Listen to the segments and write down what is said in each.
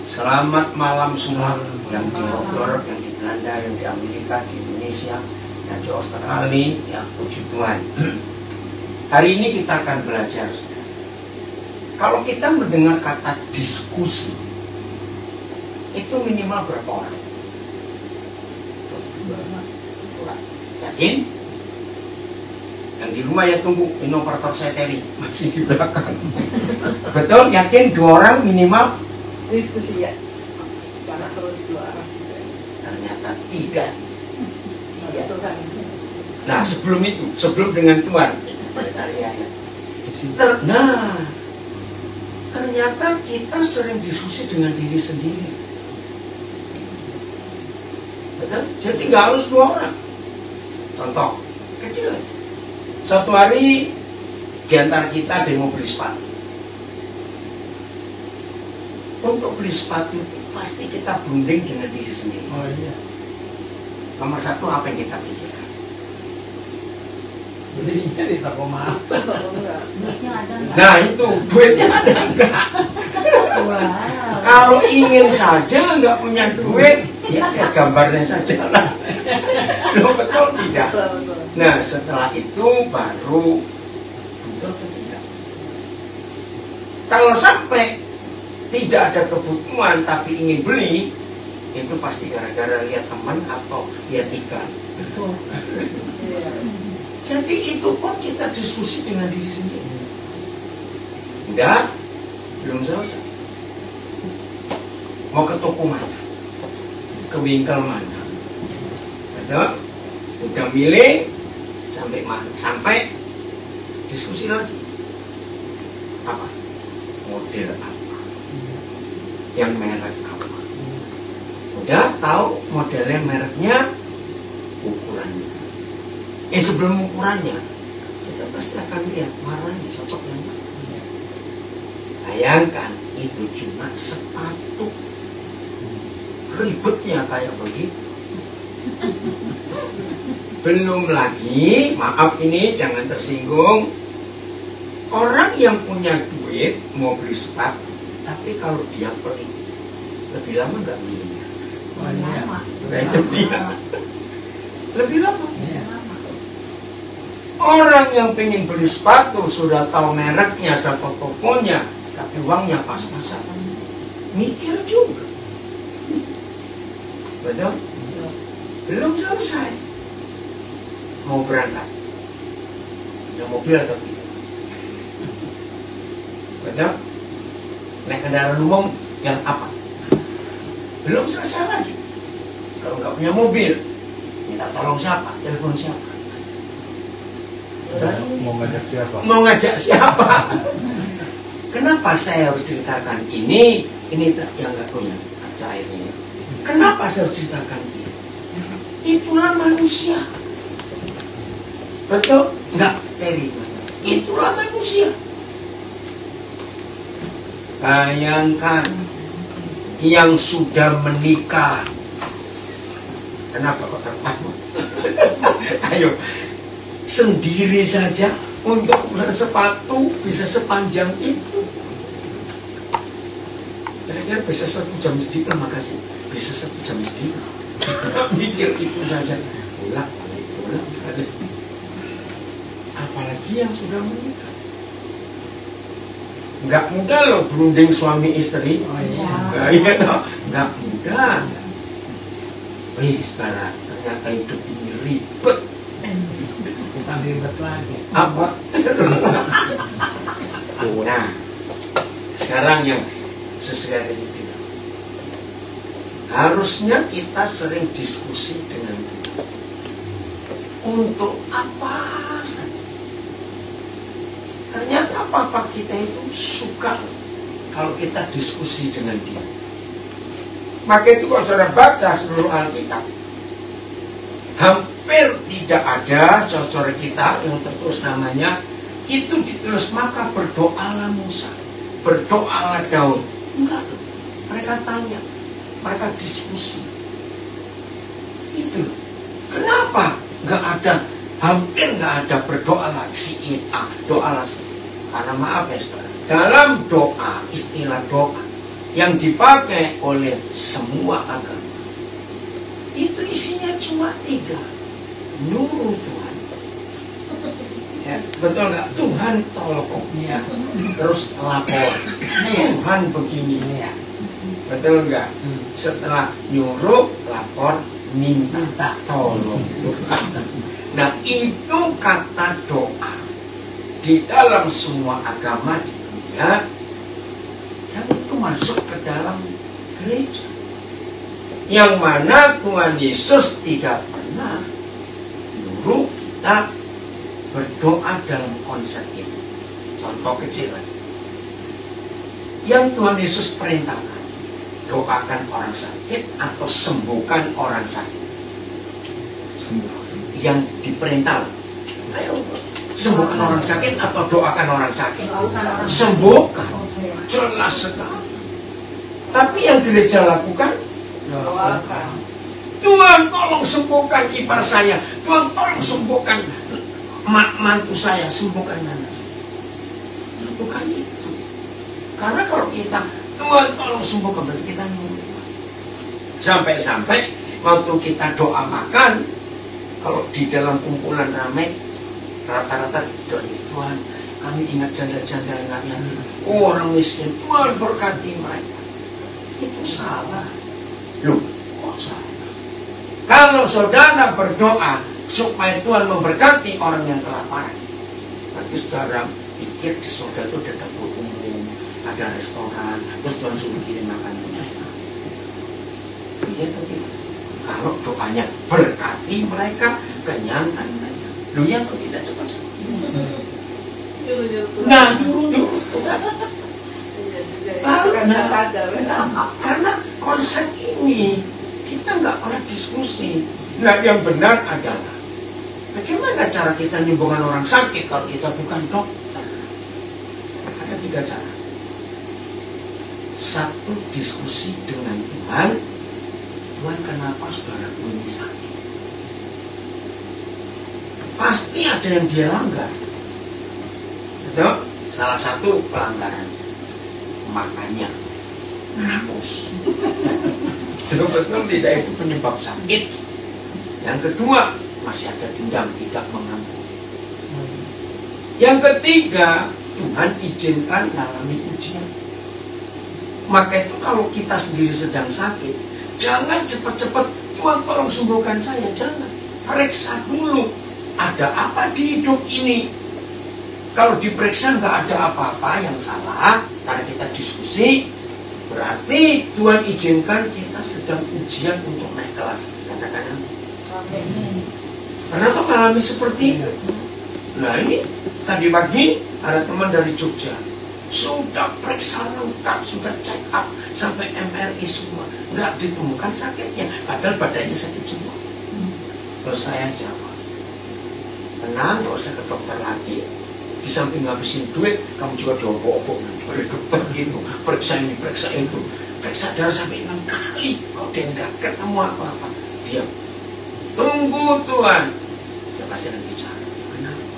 Selamat malam semua yang di Bogor, yang di Belanda, yang di Amerika, di Indonesia, yang di Australia, ya puji Tuhan. Hari ini kita akan belajar. Kalau kita mendengar kata diskusi, itu minimal berapa orang? Yakin? Yang di rumah ya tunggu, ini operator saya Terry masih di belakang. Betul? Yakin 2 orang minimal? Diskusi ya, karena terus 2 arah. Ternyata tidak. Ya. Tuhan. Nah sebelum itu, sebelum dengan Tuhan, ternyata kita sering diskusi dengan diri sendiri. Betul? Jadi nggak harus 2 orang. Contoh kecil aja. Suatu hari di antara kita ada yang mau beli sepatu. Untuk beli sepatu itu pasti kita berunding dengan diri sendiri. Oh iya. Nomor 1 apa yang kita pikirkan? Belinya di toko mahal. Nah itu duitnya ada enggak? Wow. Kalau ingin saja nggak punya duit, ya lihat gambarnya saja lah. Loh, betul tidak? Betul. Nah setelah itu baru betul atau tidak? Kalau sampai tidak ada kebutuhan tapi ingin beli, itu pasti gara-gara lihat teman atau lihat iklan. Betul. Iya. Jadi itu pun kita diskusi dengan diri sendiri. Enggak, belum selesai. Mau ke toko mana? Ke bengkel mana? Betul? Udah milih sampai mana? Sampai diskusi lagi. Apa? Model apa? Yang merek apa? Udah tahu modelnya, mereknya, ukurannya. Sebelum ukurannya, kita pasti akan lihat warnanya cocok yang mana. Bayangkan itu cuma sepatu, ribetnya kayak begitu. Belum lagi, maaf ini jangan tersinggung, orang yang punya duit mau beli sepatu, tapi kalau dia pelit, lebih lama nggak belinya? Oh iya. Nah, itu dia. Lebih lama. Iya. Orang yang pengen beli sepatu sudah tahu mereknya, sudah tahu tokonya, tapi uangnya pas-pasan, mikir juga. Betul? Belum selesai. Mau berangkat, ada mobil atau tidak? Betul? Naik kendaraan umum yang apa? Belum selesai lagi. Kalau nggak punya mobil, minta tolong siapa? Telepon siapa? Mau ngajak siapa? Mau ngajak siapa? Kenapa saya harus ceritakan ini? Ini yang nggak punya ada airnya. Kenapa saya harus ceritakan ini? Itulah manusia. Betul? Enggak, Terry. Itulah manusia. Bayangkan yang sudah menikah. Kenapa kok tertawa? Ayo, sendiri saja untuk sepatu bisa sepanjang itu. Kira-kira bisa 1 jam sedikit, makasih. Bisa 1 jam sedikit. Mikir itu saja. Ulang. Apalagi yang sudah menikah. Enggak mudah loh berunding suami istri. Oh iya. Nah, iya toh, enggak mudah. Wih, sekarang ternyata hidup ini ribet. Bukan ribet lagi. Apa? Nah, sekarang yang sesuai tadi bilang, harusnya kita sering diskusi dengan Tuhan. Untuk apa saja. Ternyata papa kita itu suka kalau kita diskusi dengan dia. Maka itu kalau saudara baca seluruh Alkitab, hampir tidak ada saudara kita yang tertulis namanya itu ditulis maka berdoalah Musa, berdoalah Daud. Enggak, mereka tanya, mereka diskusi. Itu kenapa nggak ada, hampir nggak ada berdoalah si A, doalah si. Karena maaf ya saudara, dalam doa, istilah doa yang dipakai oleh semua agama itu isinya cuma 3, nyuruh Tuhan. Ya, betul nggak? Tuhan tolong, Iya. terus lapor, Tuhan begini, Iya. betul nggak? Setelah nyuruh, lapor, minta Minta. tolong Tuhan. Nah itu kata doa di dalam semua agama di dunia, dan itu masuk ke dalam gereja. Yang mana Tuhan Yesus tidak pernah nyuruh kita berdoa dalam konsep itu. Contoh kecil lagi. Yang Tuhan Yesus perintahkan, doakan orang sakit atau sembuhkan orang sakit. Sembuh. Yang diperintah, ayo sembuhkan orang sakit atau doakan orang sakit. Sembuhkan, jelas sekali. Tapi yang gereja lakukan, Doakan. Tuhan tolong sembuhkan ipar saya, Tuhan tolong sembuhkan mantu saya, sembuhkan anak saya. Nah, bukan itu. Karena kalau kita Tuhan tolong sembuhkan, berarti kita nyuruh. Sampai-sampai waktu kita doa makan, kalau di dalam kumpulan ramai, rata-rata doa, Tuhan kami ingat janda-janda anak yatim, orang miskin, Tuhan berkati mereka. Itu salah. Loh, kok salah? Kalau saudara berdoa supaya Tuhan memberkati orang yang kelaparan, nanti saudara pikir di surga itu ada dapur umum, ada restoran, terus Tuhan suruh kirim makanan. Iya, tapi kalau doanya berkati mereka, kenyangkan mereka. Lu yang kok tidak cepat. Nah, nyuruh Tuhan. Karena konsep ini kita nggak pernah diskusi. Nah, yang benar adalah bagaimana cara kita menyembuhkan orang sakit kalau kita bukan dokter? Ada 3 cara. 1, diskusi dengan Tuhan. Tuhan, kenapa saudaraku ini sakit? Pasti ada yang dia langgar. Betul? Salah satu pelanggaran makannya rakus. Betul tidak itu penyebab sakit. Yang kedua, masih ada dendam tidak mengampuni. Yang ketiga, Tuhan izinkan mengalami ujian. Maka itu kalau kita sendiri sedang sakit, jangan cepat-cepat Tuhan tolong sembuhkan saya, jangan. Periksa dulu ada apa di hidup ini. Kalau diperiksa nggak ada apa-apa yang salah, karena kita diskusi, berarti Tuhan izinkan kita sedang ujian untuk naik kelas. Katakan amin. Kenapa mengalami seperti itu? Nah ini tadi pagi ada teman dari Jogja, sudah periksa lengkap, sudah check up sampai MRI semua, nggak ditemukan sakitnya, padahal badannya sakit semua. Terus saya jawab, tenang, nggak usah ke dokter lagi. Di samping ngabisin duit, kamu juga diobok-obok oleh dokter gitu, periksa ini, periksa itu, periksa darah sampai 6 kali, kok dia nggak ketemu apa-apa. Diam, tunggu Tuhan, dia pasti akan bicara. Kenapa?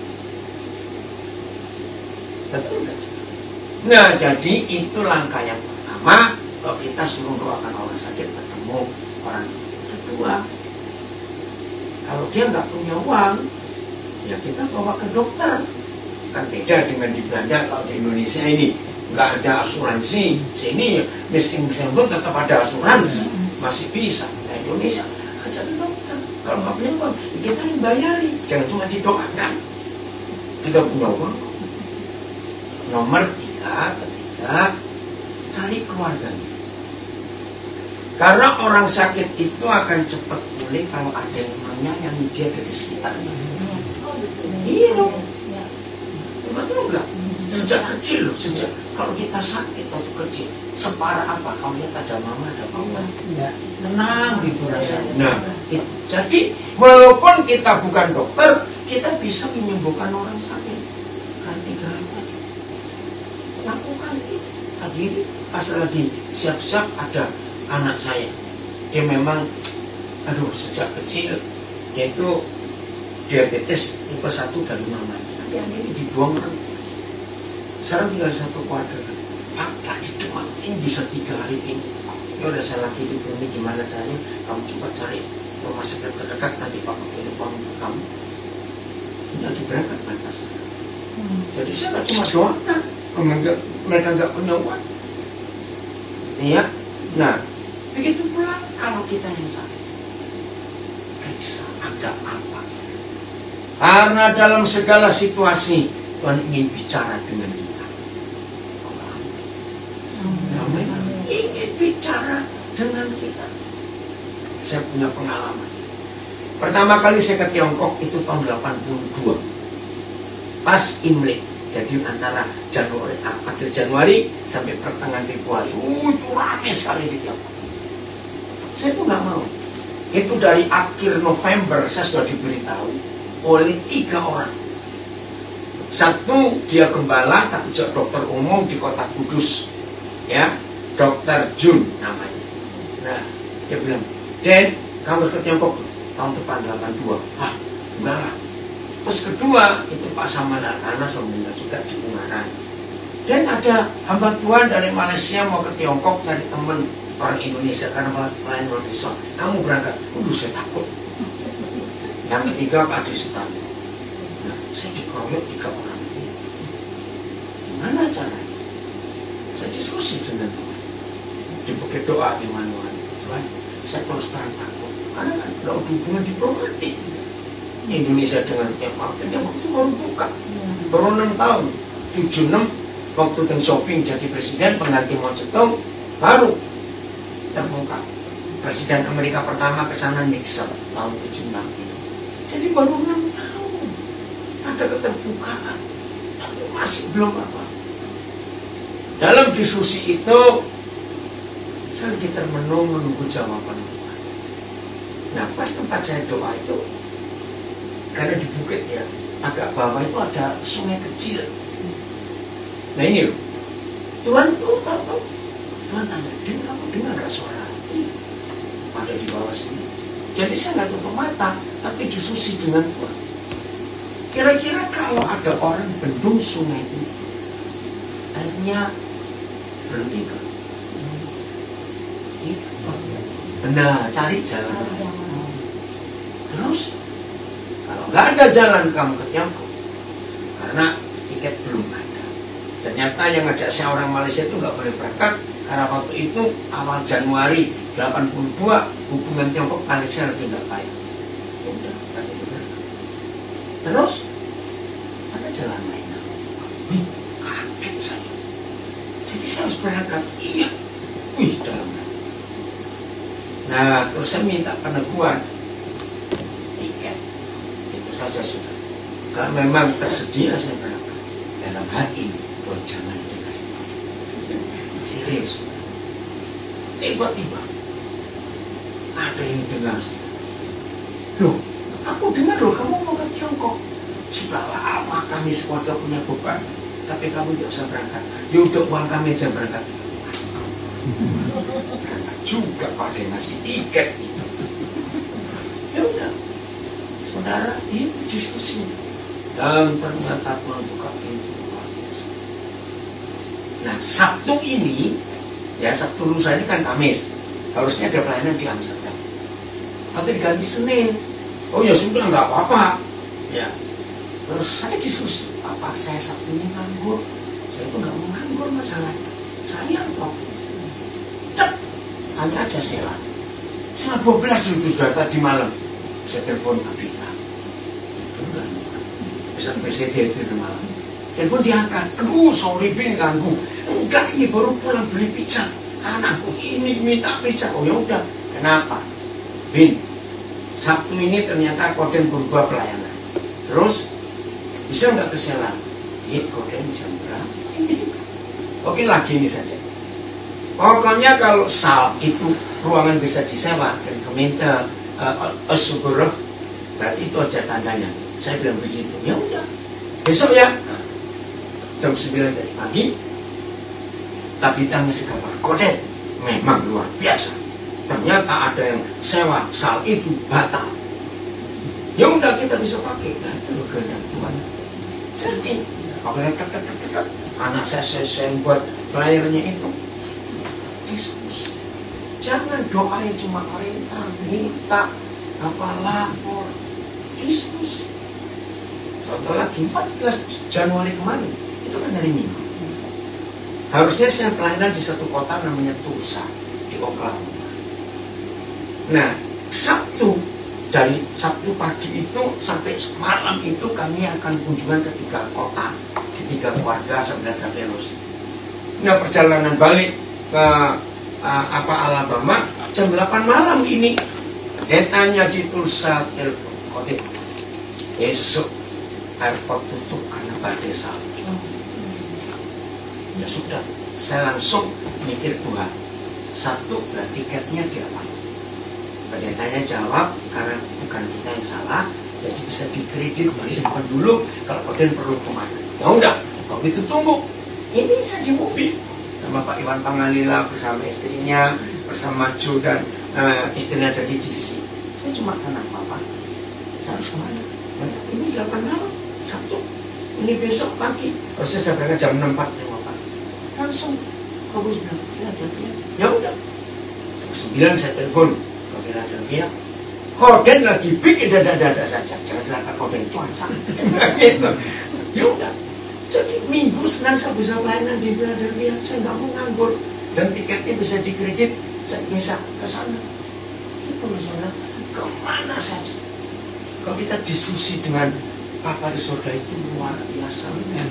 Betul nggak? Nah, jadi itu langkah yang pertama. Kalau kita suruh doakan orang sakit ketemu orang kedua, kalau dia nggak punya uang, ya kita bawa ke dokter. Kan beda dengan di Belanda. Kalau di Indonesia ini nggak ada asuransi, sini miskin sembel tetap ada asuransi, masih bisa. Nah, Indonesia ajak ke dokter. Kalau nggak punya uang, kita yang bayari, jangan cuma didoakan. Kita punya uang. Nomor 3, ketiga, cari keluarganya. Karena orang sakit itu akan cepat pulih kalau ada yang menyayangi dia dari sekitarnya. Iya dong. Betul enggak? Sejak kecil loh, sejak kalau kita sakit waktu kecil, separah apa? Kalau lihat ada mama, ada papa, tenang gitu rasanya. Nah, jadi walaupun kita bukan dokter, kita bisa menyembuhkan orang sakit. Ganti-ganti. Lakukan itu. Tadi pas lagi siap-siap ada anak saya, dia memang, aduh sejak kecil dia itu diabetes tipe 1 dari mamanya. Yang ini dibuang kan. Sekarang tinggal 1 keluarga. Pak itu ini bisa 3 hari ini. Ya udah saya lagi di bumi, gimana caranya? Kamu coba cari rumah sakit terdekat, nanti Pak pakai uang untuk kamu. Ini lagi berangkat lantas. Jadi saya nggak cuma doakan, mereka nggak punya uang. Iya. Nah, begitu pula kalau kita yang sakit, periksa ada apa. Karena dalam segala situasi Tuhan ingin bicara dengan kita. Ingin bicara dengan kita. Saya punya pengalaman. Pertama kali saya ke Tiongkok itu tahun 82. Pas Imlek. Jadi antara akhir Januari sampai pertengahan Februari. Itu ramai sekali di Tiongkok. Saya tuh nggak mau. Itu dari akhir November saya sudah diberitahu oleh 3 orang. Satu dia gembala tapi juga dokter umum di kota Kudus. Ya. Dokter Jun namanya. Nah, dia bilang, Den, kamu ke Tiongkok tahun depan 82. Hah, enggak lah. Terus kedua, itu Pak Samana karena meninggal juga di Ungaran. Dan ada hamba Tuhan dari Malaysia mau ke Tiongkok cari teman orang Indonesia karena lain orang Islam. Kamu berangkat? Saya takut. Yang ketiga Pak Adi Sutanto. Nah, saya dikeroyok 3 orang ini. Gimana caranya? Saya diskusi dengan Tuhan. Dipakai doa Immanuel, Tuhan, saya terus terang takut karena kan tidak ada hubungan diplomatik. Indonesia dengan Tiongkok itu baru buka, baru 6 tahun, 76 waktu Deng Xiaoping jadi presiden pengganti Mao Zedong baru terbuka. Presiden Amerika pertama ke sana Nixon tahun 76 itu. Jadi baru 6 tahun ada keterbukaan, tapi masih belum apa. Dalam diskusi itu saya lagi termenung menunggu jawaban Tuhan. Nah, pas tempat saya doa itu, karena di bukit ya, agak bawah itu ada sungai kecil. Nah ini loh, Tuhan tuh tahu. Tuhan tanya, Din, kamu dengar gak suara? Ada di bawah sini. Jadi saya nggak tutup mata, tapi diskusi dengan Tuhan. Kira-kira kalau ada orang bendung sungai ini, akhirnya berhenti kan? Nah, cari jalan. Terus, kalau nggak ada jalan kamu ke Tiongkok, karena tiket belum ada. Ternyata yang ngajak saya orang Malaysia itu nggak boleh berangkat, karena waktu itu awal Januari 82 hubungan Tiongkok Malaysia lagi nggak baik. Udah, nggak jadi berangkat. Terus, ada jalan lain. Kaget saya. Jadi saya harus berangkat. Iya. Dalam. Nah, terus saya minta peneguhan tiket. Itu saja sudah. Kalau memang tersedia saya berangkat. Dalam hati, jangan dikasih tiket. Serius. Tiba-tiba ada yang dengar. Loh, aku dengar loh kamu mau ke Tiongkok. Sudah lama kami sekeluarga punya beban, tapi kamu tidak usah berangkat. Ya udah, uang kami aja berangkat. Juga pada ngasih tiket. Ya udah, saudara, itu diskusi. Dan ternyata Tuhan buka pintu luar biasa. Nah, Sabtu ini, ya Sabtu lusa ini kan Kamis, harusnya ada pelayanan di Amsterdam. Tapi diganti Senin. Oh ya sudah, nggak apa-apa. Ya, terus saya diskusi. Apa saya Sabtu ini nganggur? Saya itu nggak mau nganggur masalahnya. Saya kok. Tanya aja Sela. Setengah 12 itu sudah tadi malam. Saya telepon Abita. Itu enggak. Sampai saya di malam. Telepon diangkat. Aduh, sorry Bin, ganggu. Enggak, ini baru pulang beli pizza. Anakku ini minta pizza. Oh ya udah. Kenapa? Bin, Sabtu ini ternyata Koden berubah pelayanan. Terus bisa nggak ke Sela? Iya, Koden bisa berapa? Oke, lagi ini saja. Pokoknya kalau sal itu ruangan bisa disewa dan keminta syukur, berarti itu aja tandanya. Saya bilang begitu. Ya udah. Besok ya. Jam 9 tadi pagi. Tapi ngasih kabar Koden memang luar biasa. Ternyata ada yang sewa sal itu batal. Ya udah, kita bisa pakai. Nah, itu kehendak Tuhan. Jadi, apalagi anak saya buat flyernya itu diskusi. Jangan doain cuma perintah, minta, apa lapor, diskusi. Contoh lagi 14 Januari kemarin, itu kan hari Minggu. Harusnya saya pelayanan di satu kota namanya Tulsa di Oklahoma. Nah, dari Sabtu pagi itu sampai malam itu kami akan kunjungan ke 3 kota, di 3 keluarga sampai ada fellowship. Nah, perjalanan balik ke Alabama jam 8 malam ini. Tanya di Tulsa, telepon, oke, besok airport tutup karena badai salju. Ya sudah, saya langsung mikir 2. 1, tiketnya diapain? Pendetanya jawab, karena bukan kita yang salah, jadi bisa dikredit, disimpan dulu, kalau kalian perlu kemana. Ya udah, waktu itu tunggu. Ini saya di mobil sama Pak Iwan Pangalila, bersama istrinya, bersama Jo dan istrinya dari DC. Saya cuma tanya, Bapak, saya harus kemana? Ini 8 malam, Sabtu. Ini besok pagi. Harusnya saya berangkat jam 6.45. Langsung, kamu sudah Philadelphia. Ya udah. Jam 9 saya telepon ke Philadelphia. Korden lagi bikin dada-dada saja. Jangan celaka korden cuaca. Gitu. Ya udah. Jadi Minggu Senin saya bisa pelayanan di Philadelphia. Saya nggak mau nganggur. Dan tiketnya bisa dikredit. Saya bisa ke sana. Itu misalnya kemana saja. Kalau kita diskusi dengan Papa di surga itu luar biasa.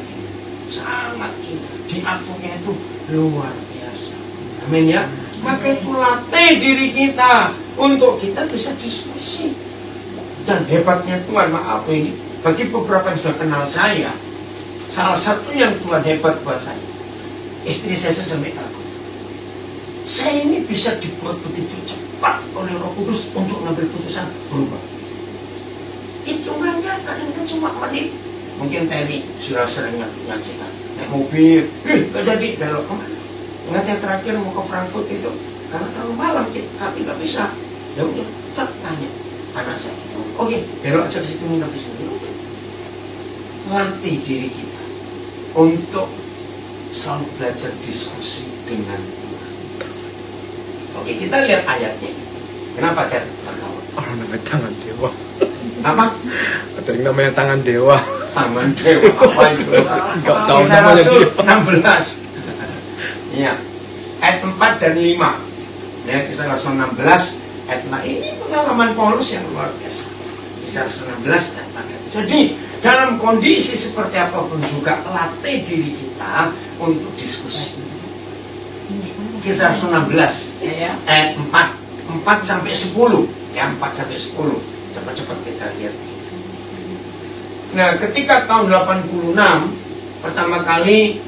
Sangat indah. Diaturnya itu luar biasa. Amin ya. Maka itu latih diri kita untuk kita bisa diskusi. Dan hebatnya Tuhan, maaf ini, bagi beberapa yang sudah kenal saya, salah satu yang Tuhan hebat buat saya, istri saya sampai takut. Saya ini bisa dibuat begitu cepat oleh Roh Kudus untuk mengambil putusan berubah. Hitungannya kadang-kadang cuma menit. Mungkin Terry sudah sering menyaksikan naik mobil, gak jadi belok kemana. Ingat yang terakhir mau ke Frankfurt itu, karena terlalu malam tapi gak bisa. Ya udah, tanya anak saya, oke, belok aja ke situ, minum di sini. Latih diri kita untuk selalu belajar diskusi dengan Tuhan. Oke, kita lihat ayatnya. Kenapa Ter tertawa? Orang namanya tangan dewa. Apa? Ada yang namanya tangan dewa. Tangan dewa apa itu? Enggak tahu Kisah namanya Rasul dewa. 16. Iya. Ayat 4 dan 5. Ya, Kisah Rasul 16 ayat 4. Ini pengalaman Paulus yang luar biasa. Kisah Rasul 16 ayat 4. Jadi, dalam kondisi seperti apapun juga latih diri kita untuk diskusi. Kisah Rasul 16 ayat 4 sampai 10. Ya, 4 sampai 10. Cepat-cepat kita lihat. Nah, ketika tahun 86 pertama kali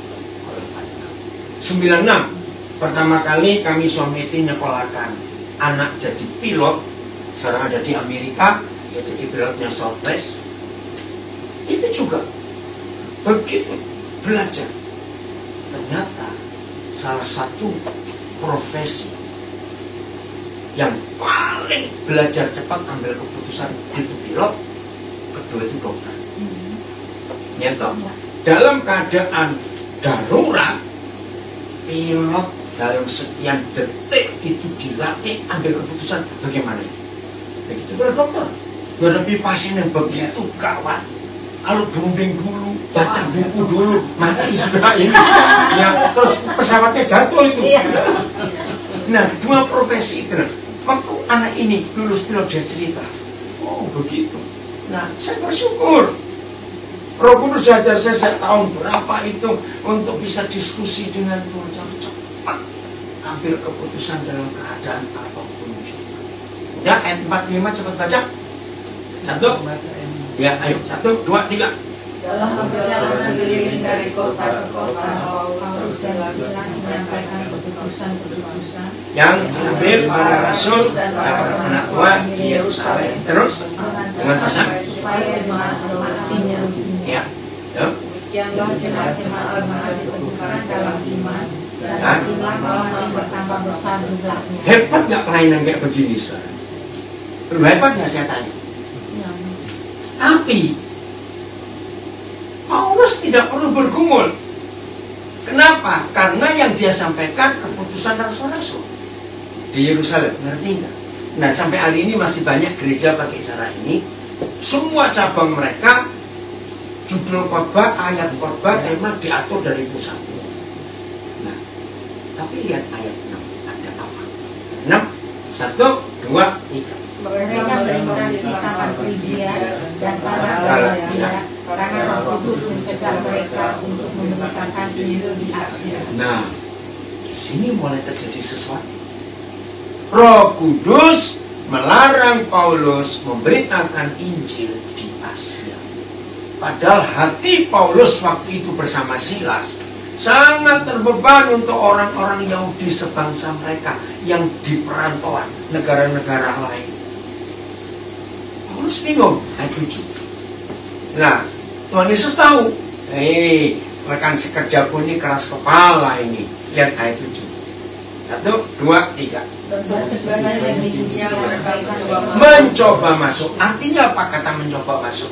96 pertama kali kami suami istri nyekolahkan anak jadi pilot. Sekarang ada di Amerika, dia jadi pilotnya Southwest. Itu juga begitu belajar. Ternyata salah satu profesi yang paling belajar cepat ambil keputusan itu pilot, kedua itu dokter. Nyata, dalam keadaan darurat, pilot dalam sekian detik itu dilatih ambil keputusan bagaimana. Begitu pula dokter, menghadapi pasien yang begitu gawat. Kalau berunding dulu, baca buku dulu, mati sudah ini. Ya, terus pesawatnya jatuh itu. Nah, dua profesi itu. Waktu anak ini lulus pilot dia cerita, oh begitu. Nah, saya bersyukur Roh Kudus ajar saya tahun berapa itu untuk bisa diskusi dengan Tuhan yang cepat ambil keputusan dalam keadaan apapun juga. Ya, ayat 45 cepat baca. 1. Ya, ayo 1, 2, 3. Dalam perjalanan keliling dari kota ke kota, Paulus menyampaikan keputusan-keputusan yang diambil para rasul dan para penatua di Yerusalem. Terus dengan pesan supaya jemaat mengertinya. ya, ya. Demikianlah jemaat Allah diteguhkan dalam iman dan iman Allah bertambah besar jumlahnya. Hebat nggak pelayanan kayak begini sekarang? Lu hebat nggak saya tanya? Tapi Paulus tidak perlu bergumul. Kenapa? Karena yang dia sampaikan keputusan rasul-rasul di Yerusalem, ngerti nggak? Nah, sampai hari ini masih banyak gereja pakai cara ini. Semua cabang mereka, judul khotbah, ayat khotbah, tema diatur dari pusat. Nah, tapi lihat ayat 6, ada apa? 6, 1, 2, 3. Mereka melakukan usaha Frigia dan para Galatia karena Roh Kudus mencegah mereka untuk memberitakan Injil di Asia. Nah, di sini mulai terjadi sesuatu. Roh Kudus melarang Paulus memberitakan Injil di Asia. Padahal hati Paulus waktu itu bersama Silas sangat terbeban untuk orang-orang Yahudi sebangsa mereka yang di perantauan negara-negara lain. Paulus bingung, ayat 7. Nah, Tuhan Yesus tahu, rekan sekerjaku ini keras kepala ini. Lihat ayat 7. 1, 2, 3. Mencoba masuk. Artinya apa kata mencoba masuk?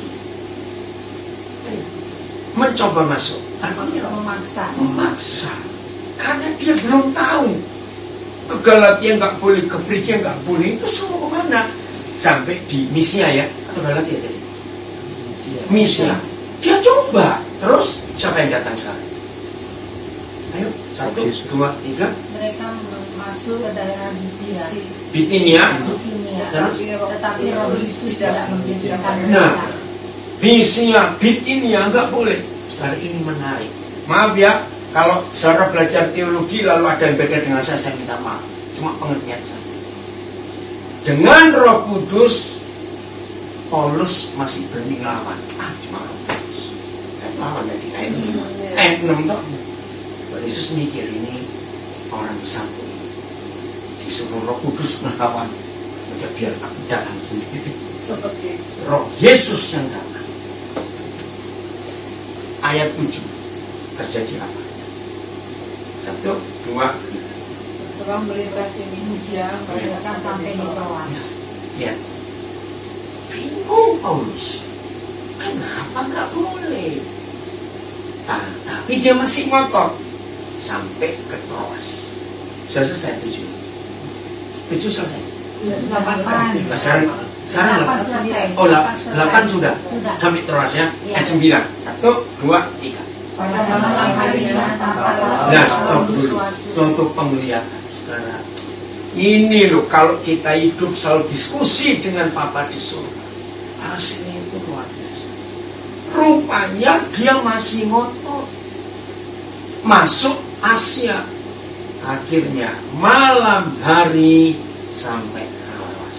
Mencoba masuk. Artinya memaksa. Karena dia belum tahu. Ke Galatia nggak boleh, ke Frigia nggak boleh. Itu semua kemana? Sampai di Misia ya, atau Galatia tadi? Misia. Dia coba. Terus siapa yang datang sana? Ayo, 1, 2, 3. Mereka masuk ke daerah Bitinia. Tetapi Roh Yesus tidak mengizinkan Nah, mereka. Misia, Bitinia nggak boleh. Sekarang ini menarik. Maaf ya, kalau saudara belajar teologi lalu ada yang beda dengan saya minta maaf. Cuma pengertian saya. Dengan Roh Kudus, Paulus masih berani ngelawan. Cuma Roh Kudus. Dan lawan tadi ayat 6 toh. Yesus mikir ini orang satu. Disuruh Roh Kudus melawan. Udah biar aku datang sendiri. Roh Yesus yang datang. Ayat 7. Terjadi apa? 1, 2, 3. Setelah melintasi Misia, mereka sampai di Troas. Lihat. Bingung Paulus. Kenapa nggak boleh? Tapi dia masih ngotot. Sampai ke Troas. Sudah selesai 7. 7 selesai. 8. Sekarang 8 sudah. Sampai Troas ya. 9. 1, 2, 3. Pada malam harinya Nah, stop dulu. Untuk penglihatan sekarang. Ini loh, kalau kita hidup selalu diskusi dengan Papa di surga, hasilnya itu luar biasa. Rupanya dia masih ngotot masuk Asia. Akhirnya malam hari sampai Troas.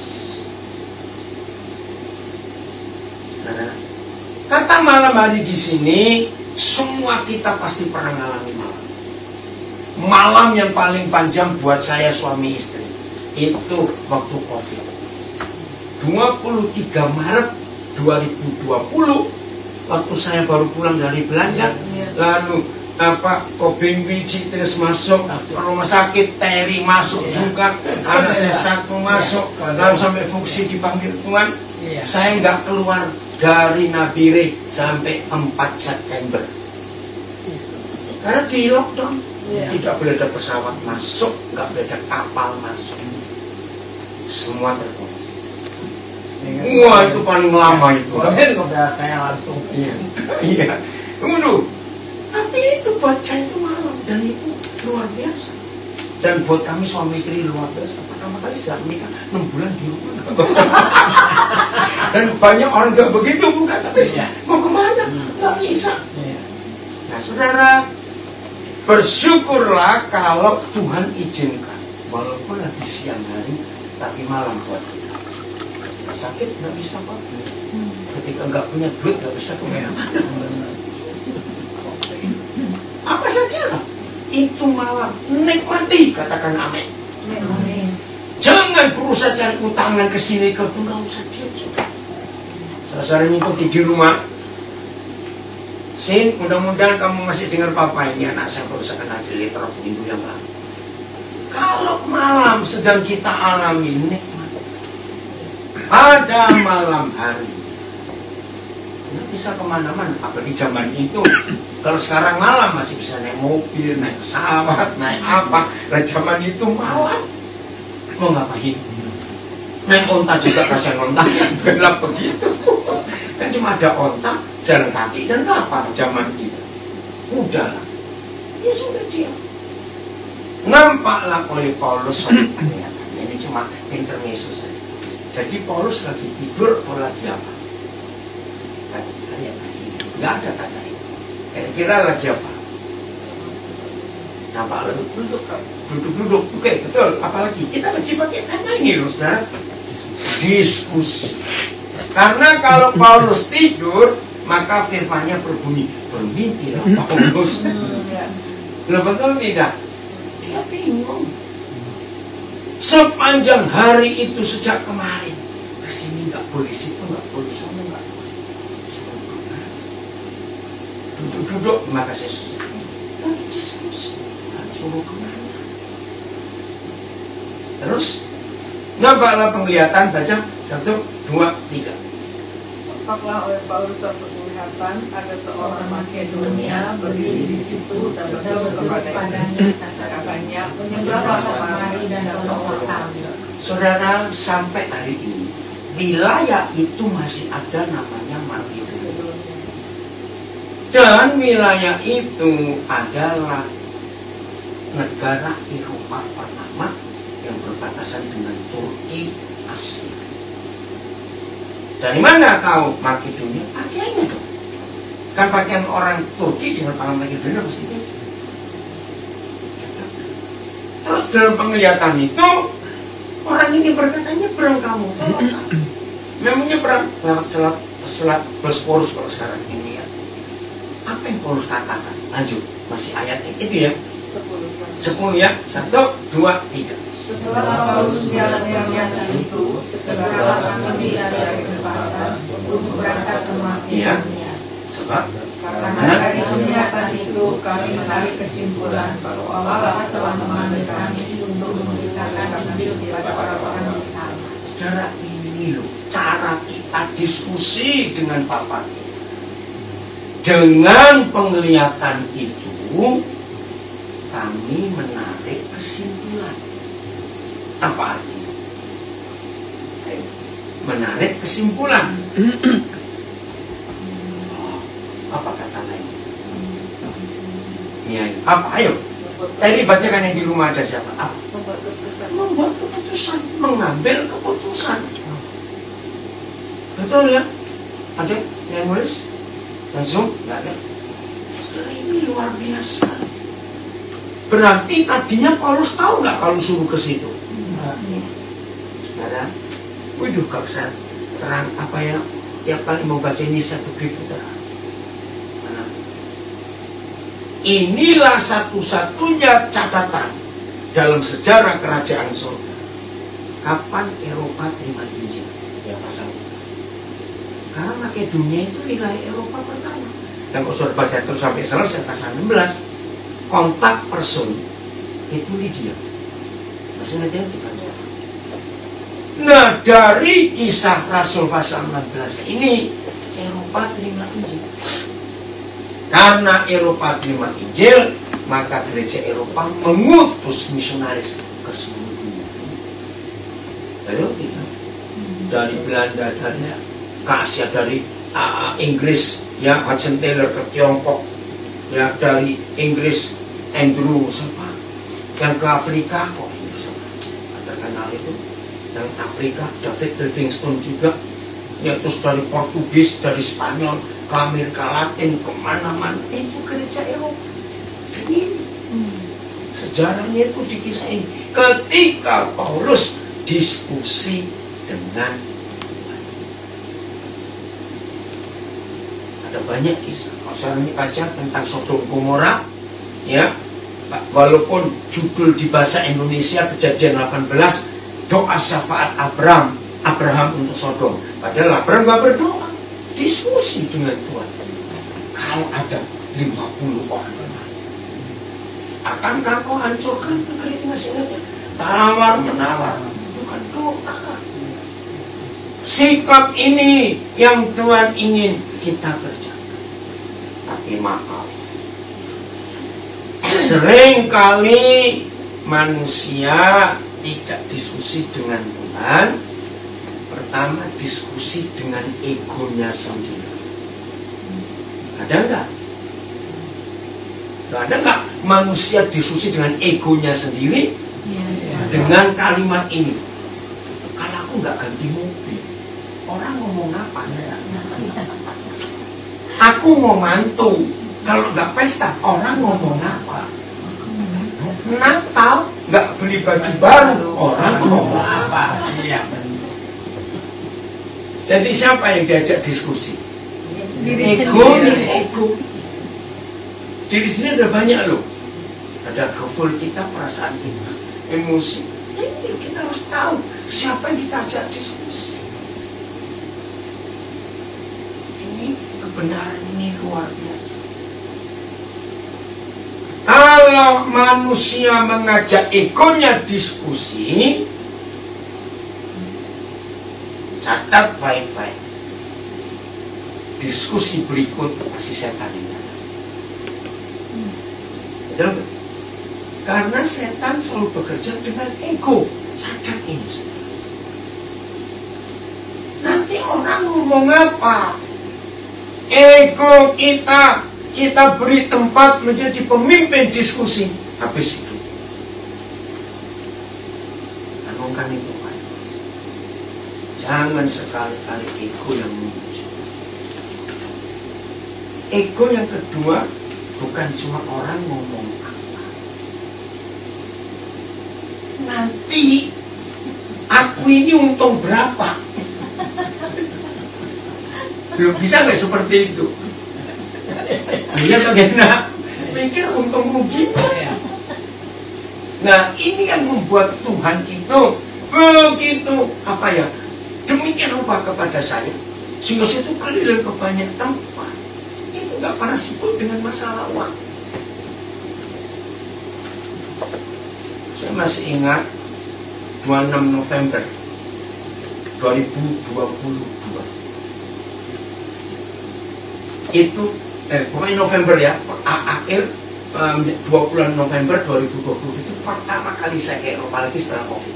Nah, kata malam hari di sini, semua kita pasti pernah mengalami malam. Malam yang paling panjang buat saya suami istri itu waktu COVID. 23 Maret 2020 waktu saya baru pulang dari Belanda, lalu Kobeng Wiji terus masuk rumah sakit, Terry masuk juga, anak saya satu masuk, lalu sampai Fuksi dipanggil Tuhan. Saya nggak keluar dari Nabire sampai 4 September karena di lockdown. Tidak boleh ada pesawat masuk, nggak boleh ada kapal masuk, semua terkunci. Wah, itu paling lama itu. Saya langsung. Iya. Tunggu. Tapi itu buat saya itu malam dan itu luar biasa. Dan buat kami suami istri luar biasa. Pertama kali saya menikah 6 bulan di rumah. Dan banyak orang nggak begitu, bukan? Tapi mau kemana? Nggak bisa. Nah, saudara, bersyukurlah kalau Tuhan izinkan, walaupun lagi siang hari, tapi malam buat kita. Ketika sakit nggak bisa apa-apa. Ketika nggak punya duit nggak bisa kemana-mana. Apa saja lah. Itu malam nikmati, katakan amin. Jangan berusaha cari utangan ke sini ke itu, nggak usah diam. Saudara itu di rumah. Sin, mudah-mudahan kamu masih dengar Papa, ini anak saya baru saya kenal di Litro minggu yang lalu. Kalau malam sedang kita alami nikmat, pada malam hari nggak bisa kemana-mana. Apalagi zaman itu. Kalau sekarang malam masih bisa naik mobil, naik pesawat, naik apa. Nah zaman itu malam mau ngapain? Naik onta juga, kasihan ontanya gelap begitu. Kan cuma ada onta, jalan kaki dan kapal zaman itu. Udah lah, ya sudah dia. Nampaklah oleh Paulus kelihatannya ini cuma intermezzo saja. Jadi Paulus lagi tidur atau lagi apa? Nggak ada kata itu. Kira lagi apa? Nampak duduk. Oke, betul. Apalagi kita lagi pakai kata ini loh, saudara. Diskusi. Karena kalau Paulus tidur, maka firman-Nya berbunyi, bermimpilah Paulus. Loh, betul tidak? Dia bingung. Sepanjang hari itu sejak kemarin, kesini nggak boleh, situ nggak boleh, sana nggak boleh. Duduk, maka saya susah. Lalu diskusi, suruh kemana? Terus, nampaklah penglihatan, baca 1, 2, 3. Nampaklah oleh Paulus suatu penglihatan, ada seorang Makedonia berdiri di situ dan berseru kepadanya, katanya, menyeberanglah kemari dan tolonglah kami. Saudara, sampai hari ini wilayah itu masih ada namanya Makedonia. Dan wilayah itu adalah negara Eropa pertama yang berbatasan dengan Turki, Asia. Dari mana tahu Makedonia? Pakaiannya dong. Kan pakaian orang Turki dengan orang Makedonia pasti itu. Terus dalam penglihatan itu orang ini berkata, nyebrang kamu, tolong kamu. Memang nyebrang lewat selat Bosporus kalau sekarang ini ya. Apa yang Paulus katakan? Lanjut, masih ayatnya itu ya. 10 ya. 1, 2, 3. Setelah Paulus jalan yang itu, segera kami ada kesempatan untuk berangkat ke Makedonia. Sebab Karena dari penglihatan itu kami menarik kesimpulan bahwa Allah telah memanggil kami untuk memberitakan Injil kepada orang-orang di sana. saudara, ini loh cara kita diskusi dengan Bapak kita. Dengan penglihatan itu kami menarik kesimpulan. Apa artinya? Menarik kesimpulan. Apa kata lain? Ya, apa? Ayo. Tadi bacakan yang di rumah ada siapa? Apa? Membuat keputusan, mengambil keputusan. Betul ya? Ada yang nulis? Langsung? Nggak ada. Ini luar biasa. Berarti tadinya Paulus tahu nggak kalau suruh ke situ? Saudara, waduh kalau saya terang apa ya? Tiap kali mau baca ini saya begitu terang. Inilah satu-satunya catatan dalam sejarah kerajaan surga. Kapan Eropa terima Injil? Ya pasal. Karena Makedonia itu wilayah Eropa pertama. Dan kalau sudah baca terus sampai selesai pasal 16, kontak person itu Lydia. Masih nanti dibaca. Nah, dari kisah Rasul pasal 16 ini Eropa terima Injil. Karena Eropa terima Injil, maka gereja Eropa mengutus misionaris ke seluruh dunia. Dari Belanda, dari ke Asia, dari Inggris, ya Hudson Taylor ke Tiongkok, ya dari Inggris Andrew siapa, yang ke Afrika kok ini siapa terkenal itu, dan Afrika David Livingstone juga, ya terus dari Portugis, dari Spanyol ke Amerika Latin, kemana-mana itu gereja Eropa. Ini sejarahnya itu dikisahin ketika Paulus diskusi dengan ada banyak kisah. Kalau saya baca tentang Sodom Gomora, ya, walaupun judul di bahasa Indonesia Kejadian 18 doa syafaat Abraham untuk Sodom, padahal Abraham gak berdoa, diskusi dengan Tuhan. Kalau ada 50 orang, akankah kau hancurkan negeri ini? Masih ingat ya? Tawar menawar, bukan doa. Sikap ini yang Tuhan ingin kita kerjakan. Tapi maaf, seringkali manusia tidak diskusi dengan Tuhan. Pertama, diskusi dengan egonya sendiri. Ada enggak? Ada enggak manusia diskusi dengan egonya sendiri? Dengan kalimat ini, kalau aku enggak ganti mobil, orang ngomong apa ya? Aku mau mantu, kalau enggak pesta, orang ngomong apa? Natal enggak beli baju baru, orang ngomong apa? Jadi siapa yang diajak diskusi? Ego. Diri sini ada banyak loh. Ada keful kita, perasaan kita, emosi. Jadi kita harus tahu siapa yang kita ajak diskusi. Ini kebenaran ini luar biasa. Kalau manusia mengajak egonya diskusi, catat baik-baik. Diskusi berikut pasti setan ini. Betul? Karena setan selalu bekerja dengan ego. Catat ini. Nanti orang ngomong apa? Ego kita beri tempat menjadi pemimpin diskusi. Habis itu. Renungkan itu, Pak. Jangan sekali-kali ego yang muncul. Ego yang kedua, bukan cuma orang ngomong apa. Nanti aku ini untung berapa? Belum bisa nggak seperti itu? Dia bagaimana? Mikir untung ruginya. Nah, ini yang membuat Tuhan itu begitu apa ya? Demikian rupa kepada saya, sehingga saya itu keliling ke banyak tempat. Itu nggak pernah sibuk dengan masalah uang. Saya masih ingat 26 November 2022. Itu pokoknya November ya, akhir 20 November 2020 itu pertama kali saya ke Eropa lagi setelah COVID.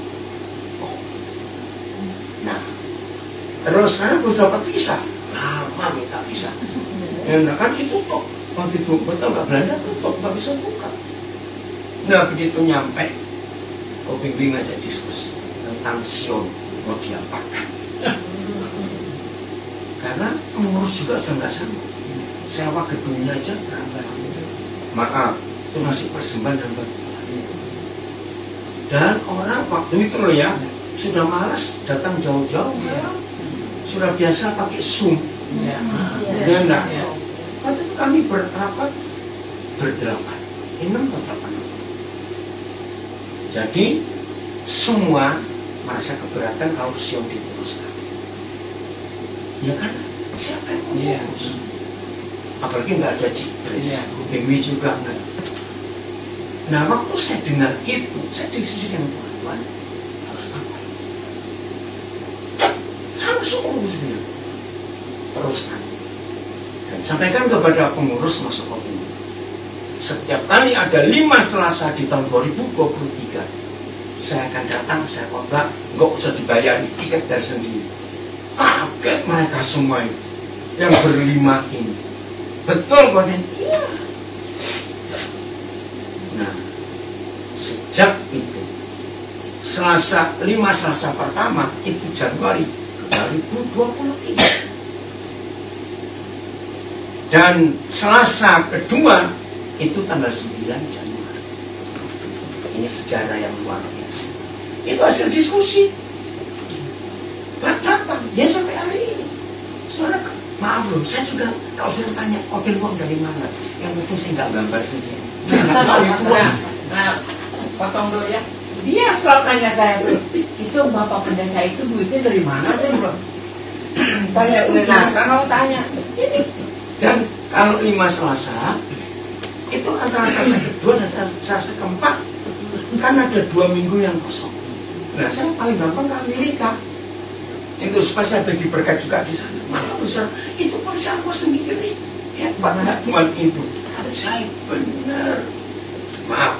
Nah, terus karena harus dapat visa, lama minta visa. Ya, kan ditutup. Waktu itu betul nggak, Belanda tutup, nggak bisa buka. Nah, begitu nyampe, Bimbing ngajak diskusi tentang Sion mau diapakan. Karena pengurus juga sudah nggak sanggup. Sewa gedungnya aja berapa? Maaf, itu masih persembahan dan bantuan. Dan orang waktu itu loh ya, sudah malas datang jauh-jauh, sudah biasa pakai Zoom. Ya enggak. Waktu itu kami berapat berdelapan, 6 atau 8. Jadi semua merasa keberatan kalau Sion diteruskan. Ya kan? Siapa yang mengurus? Apalagi nggak ada Cipres, Dewi juga enggak. Nah, waktu saya dengar itu, saya diskusi dengan Tuhan, harus apa? Langsung urusnya, teruskan dan sampaikan kepada pengurus masuk opini. Setiap kali ada 5 Selasa di tahun 2023, saya akan datang, saya khotbah, nggak usah dibayar tiket dari sendiri. Pakai mereka semua ini, yang berlima ini. Betul, Bonen? Iya. Nah, sejak itu, 5 Selasa pertama, itu Januari 2023. Dan Selasa kedua, itu tanggal 9 Januari. Ini sejarah yang luar biasa. Itu hasil diskusi. Gak datang, dia sampai hari ini. Soalnya, maaf loh, saya juga kalau saya tanya model uang dari mana, yang penting saya nggak gambar sendiri. Saya nggak tahu itu uang. Nah, potong dulu ya. Dia selalu tanya saya tuh, itu Bapak Pendeta itu duitnya dari mana sih bro? Tanya udah sekarang mau tanya. Dan kalau 5 Selasa, itu antara Selasa kedua dan Selasa keempat, kan ada 2 minggu yang kosong. Nah, saya paling gampang ke Amerika. Itu supaya saya bagi berkat juga di sana. Maka saudara, itu pun saya sendiri. Hebat nggak Tuhan itu? Kata saya benar. Maaf.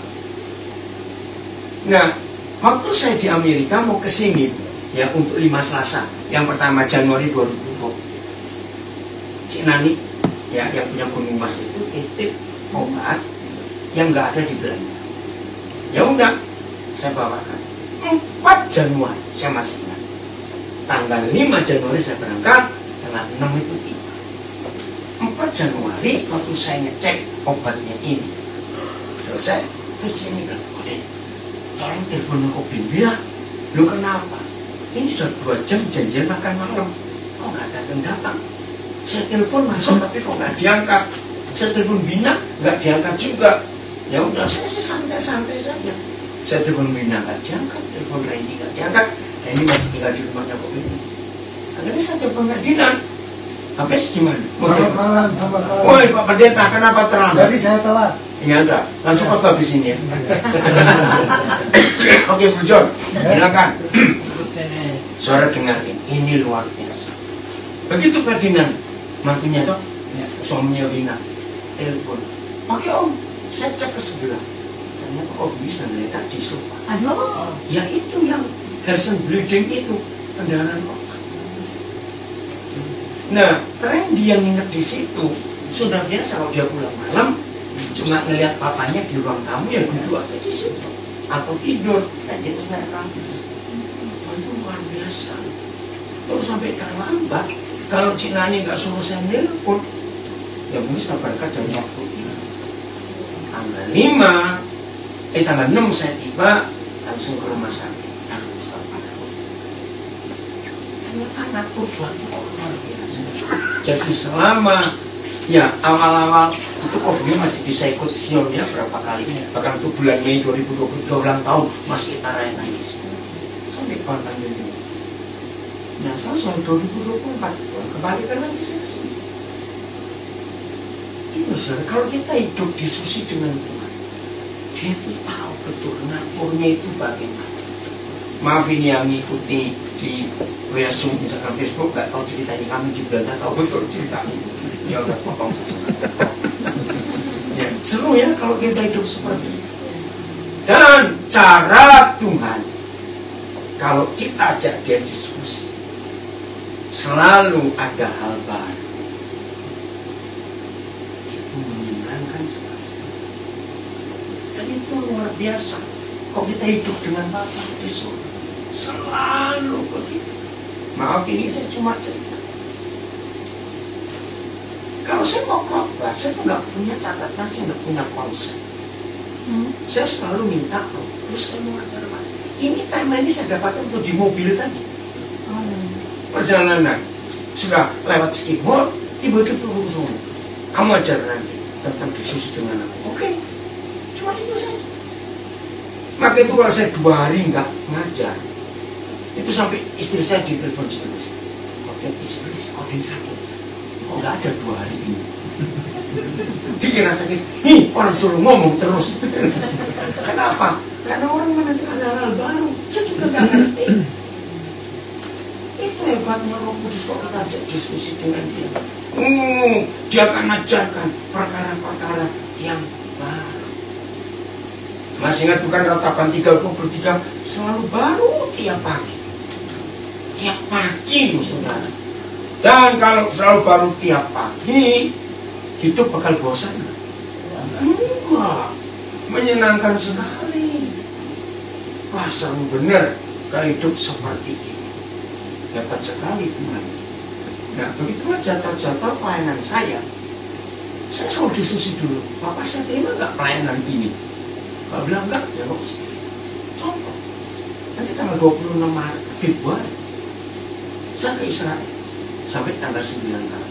Nah, waktu saya di Amerika mau ke sini ya untuk 5 Selasa. Yang pertama Januari 2020. Cik Nani ya yang punya Gunung Mas itu titip obat yang nggak ada di Belanda. Ya udah, saya bawakan 4 Januari, saya masih ingat. Tanggal 5 Januari saya berangkat, tanggal 6 itu tiba. 4 Januari waktu saya ngecek obatnya ini selesai, terus ini bilang, Odin, tolong telepon ke Bimbia. Lu kenapa? Ini sudah 2 jam janjian makan malam, kok nggak datang-datang? Saya telepon masuk tapi kok nggak diangkat. Saya telepon Bina nggak diangkat juga. Ya udah, saya sih santai-santai saja. Saya telepon Bina nggak diangkat, telepon Randy nggak diangkat. Dan ini masih tinggal di rumahnya kok ini. Akhirnya saya telepon Ferdinand. Habis gimana? Selamat malam, selamat malam. Woi Pak Pendeta, kenapa terlambat? Jadi saya telat. Ya udah, langsung apa habis ini ya? Oke, Bu John, silakan. Suara dengarin, ini luar biasa. Begitu Ferdinand, mantunya toh, suaminya Bina, telepon. Oke Om, saya cek ke sebelah. Ternyata Om bisa melihat di sofa. Aduh. Ya itu yang Harrison bleeding itu, kendaraan otak. Nah, Randy yang nginep di situ, sudah biasa kalau dia pulang malam, cuma ngeliat papanya di ruang tamu ya duduk aja di situ atau tidur, dan dia terus naik rambut. Itu luar biasa. Terus sampai terlambat. Kalau Cik Nani nggak suruh saya nelpon, ya mungkin saya berangkat dari waktu itu. Tanggal 5, tanggal 6 saya tiba, langsung ke rumah sakit. Ternyata ngatur Tuhan itu luar biasa. Jadi selama ya awal-awal itu dia masih bisa ikut Sion ya berapa kali. Bahkan itu bulan Mei 2022 ulang tahun masih kita nangis. Sampai kapan ini? Nah, saya 2024 kembali lagi ke sini. Ini saudara, kalau kita hidup diskusi dengan Tuhan, dia itu tahu betul ngaturnya itu bagaimana. Maaf ini yang ngikuti di WhatsApp, Instagram, Facebook gak tahu ceritanya, kami di Belanda tahu betul ceritanya. Ya udah potong ya, seru ya kalau kita hidup seperti itu. Dan cara Tuhan, kalau kita ajak dia diskusi, selalu ada hal baru. Itu menyenangkan sekali. Dan itu luar biasa. Kok kita hidup dengan Bapa di surga, selalu begitu. Maaf ini saya cuma cerita. Kalau saya mau khotbah, saya tuh nggak punya catatan, saya nggak punya konsep. Saya selalu minta, terus saya mau ajar apa? Ini tema ini saya dapatkan untuk di mobil tadi. Perjalanan sudah lewat Skidmore, tiba-tiba langsung kamu ajar nanti tentang diskusi dengan aku. Oke, cuma itu saja. Maka itu kalau saya 2 hari nggak ngajar, itu sampai istri saya ditelepon sebenarnya. Odin sakit. Oh nggak ada 2 hari ini. Dikira sakit. Orang suruh ngomong terus. Kenapa? Karena orang menantikan hal baru. Saya juga nggak ngerti. Itu hebatnya Roh Kudus kok kita ajak diskusi dengan dia. Dia akan ajarkan perkara-perkara yang baru. Masih ingat bukan Ratapan 3:23 selalu baru tiap pagi. Tiap pagi saudara. Dan kalau selalu baru tiap pagi, hidup bakal bosan. Enggak, menyenangkan sekali. Wah seru benar kalau hidup seperti ini. Dapat sekali Tuhan. Nah begitulah jadwal-jadwal pelayanan saya. Saya selalu diskusi dulu. Bapak saya terima nggak pelayanan ini? Kalau bilang enggak, ya nggak usah. Contoh, nanti tanggal 26 Februari saya ke Israel sampai tanggal 9 kali.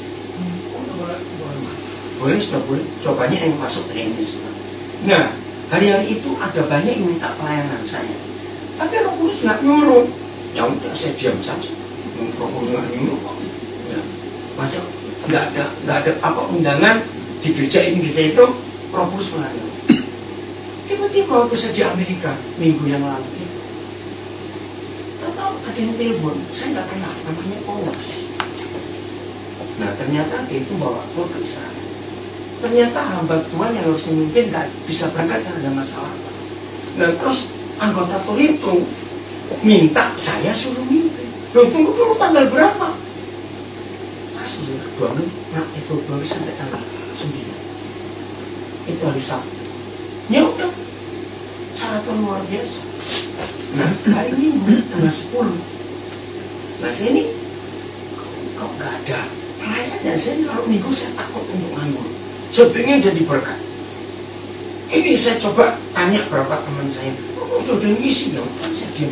Boleh, sudah boleh. Sudah banyak yang masuk training sudah. Nah, hari-hari itu ada banyak yang minta pelayanan saya. Tapi Roh Kudus nggak nyuruh. Ya udah, saya diam saja. Roh Kudus nggak nyuruh. Ya. Masa nggak ada apa undangan di gereja ini gereja itu, Roh Kudus nggak nyuruh. Tiba-tiba waktu saya di Amerika minggu yang lalu itu, tahu ada ada yang telepon, saya nggak kenal, namanya Paulus. Nah ternyata dia itu bawa tur ke Israel. Ternyata hamba Tuhan yang harus memimpin nggak bisa berangkat karena ada masalah. Nah terus anggota tur itu minta saya suruh mimpin. Loh tunggu dulu tanggal berapa? Masih 2 menit, nah itu 2 sampai tanggal 9. Itu hari Sabtu. Ya udah, syaratan luar biasa. Nah hari Minggu tanggal 10. Nah sini kok nggak ada pelayan, dan saya kalau Minggu saya takut untuk nganggur. Saya pengen jadi berkat. Ini saya coba tanya berapa teman saya, oh sudah ada yang ngisi ya, saya diam.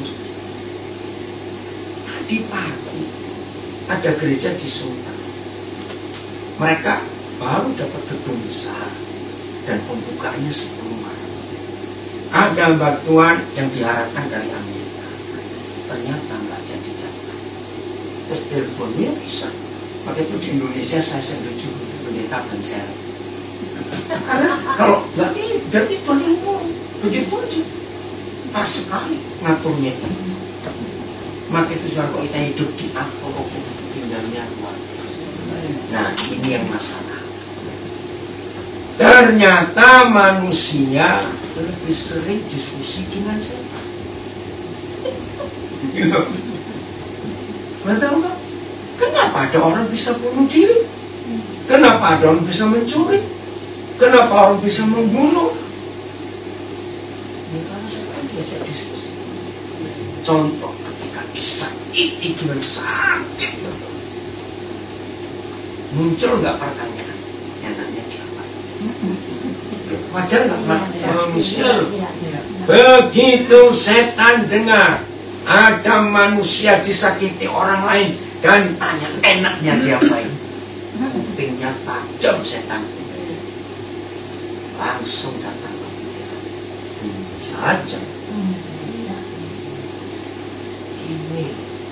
Tadi pagi ada gereja di Sultan. Mereka baru dapat gedung besar dan pembukaannya 10 Maret. Ada bantuan yang diharapkan dari Amerika, ternyata nggak jadi datang. Terus teleponnya bisa. Maka itu di Indonesia saya setuju pendeta Benser. Karena kalau berarti penimur begitu aja, pas sekali ngaturnya. Maka itu kalau kita hidup di atur tinggalnya luar biasa. Nah ini yang masalah. Ternyata manusia lebih sering diskusi dengan setan. Betul nggak? Kenapa ada orang bisa bunuh diri? Kenapa ada orang bisa mencuri? Kenapa orang bisa membunuh? Ya karena setan diajak diskusi. Contoh ketika disakiti dengan sakit, muncul nggak pertanyaan? Enaknya diapain? Wajar nggak manusia? Begitu setan dengar ada manusia disakiti orang lain dan tanya enaknya diapain, kupingnya tajam setan, langsung datang ke saja. Ini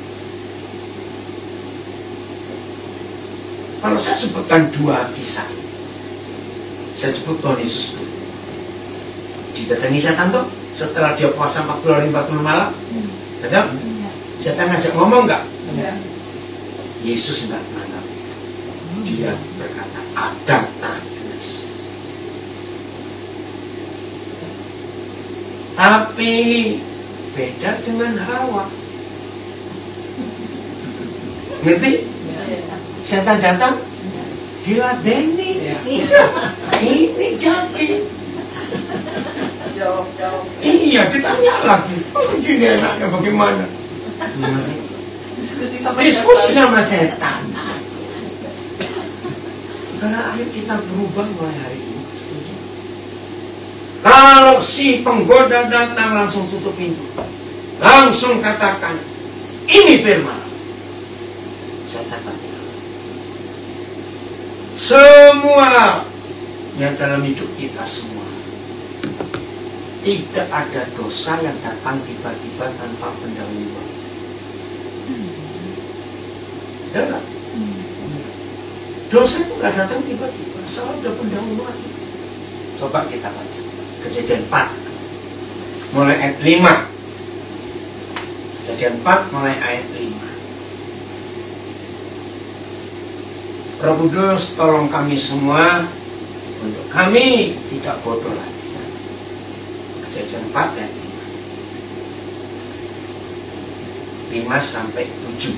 kalau saya sebutkan 2 kisah, saya sebut Tuhan Yesus dulu. Didatangi setan tuh setelah dia puasa 40 hari 40 malam, betul? Setan ngajak ngomong nggak? Yesus nggak menanggapi. Dia berkata ada tertulis. Tapi beda dengan Hawa. Ngerti? Setan datang, diladeni. Ini jadi. Jawab. Iya, ditanya lagi. Oh, gini enaknya bagaimana? Diskusi sama setan. Karena akhir kita berubah mulai hari ini. Kalau si penggoda datang, langsung tutup pintu. Langsung katakan, ini firman. Setan pasti. Semua yang dalam hidup kita semua, tidak ada dosa yang datang tiba-tiba tanpa pendahuluan. Ya, dosa itu nggak datang tiba-tiba, selalu ada pendahuluan. Coba kita baca Kejadian 4 mulai ayat 5. Kejadian 4 mulai ayat 5. Roh Kudus tolong kami semua untuk kami tidak bodoh lagi. Kejadian 4 ayat 5 sampai 7.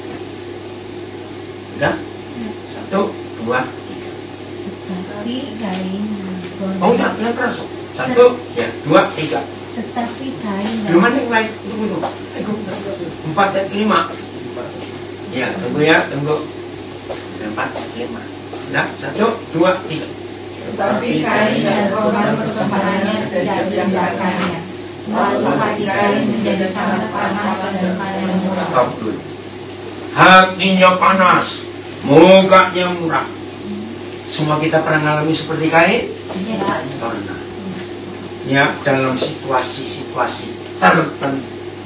Udah? 1, 2, 3. Tetapi Kain Oh enggak, yang keras. 1, 2, 3. Tetapi Kain Belum ada yang lain. Tunggu. 4 ayat 5. Ya, tunggu ya, tunggu. 4 ayat 5. Udah, 1, 2, 3. Tetapi Kain dan organ persembahannya tidak dibiarkannya. Lalu hati Kain menjadi sangat panas dan pada murah. Stop dulu. Hatinya panas, mukanya murah. Semua kita pernah mengalami seperti Kain? Yes. Pernah. Ya, dalam situasi-situasi tertentu.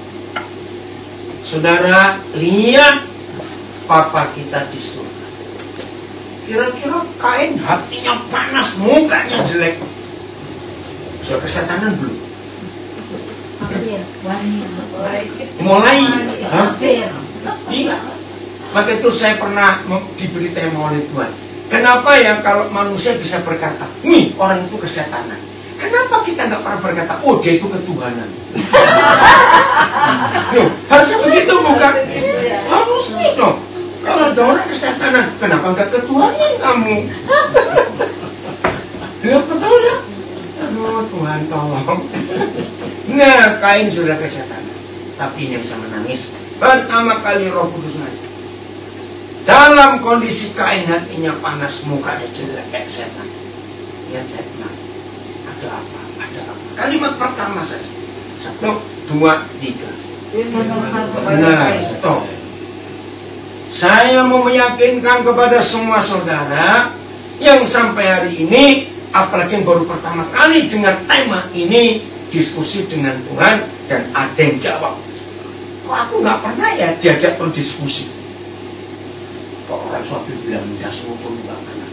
Saudara, lihat papa kita di surga. Kira-kira Kain hatinya panas, mukanya jelek. Sudah kesetanan belum? hampir mulai. hampir. Iya. Maka itu saya pernah diberi tema oleh Tuhan. Kenapa ya kalau manusia bisa berkata, nih orang itu kesetanan. Kenapa kita nggak pernah berkata, oh dia itu ketuhanan? Loh, harusnya begitu bukan? Harusnya dong. Kalau ada orang kesetanan, kenapa nggak ketuhanan kamu? Ya betul ya? Aduh Tuhan tolong. Nah, Kain sudah kesetanan. Tapi yang saya menangis pertama kali Roh Kudus ngajar. Dalam kondisi Kain hatinya panas, mukanya jelek kayak setan. Lihat setan. Ada apa? Ada apa? Kalimat pertama saja. 1, 2, 3. Nah, stop. Saya mau meyakinkan kepada semua saudara yang sampai hari ini, apalagi yang baru pertama kali dengar tema ini, diskusi dengan Tuhan, dan ada yang jawab. Kok aku nggak pernah ya diajak berdiskusi? Kok orang suami bilang udah semua pun nggak pernah.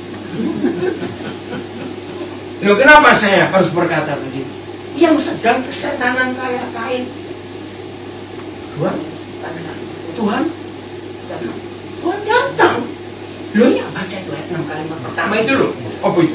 Loh, kenapa saya harus berkata begitu? Yang sedang kesetanan kayak Kain, Tuhan datang. Loh ya, baca itu ayat 6 kalimat pertama itu loh. Apa itu?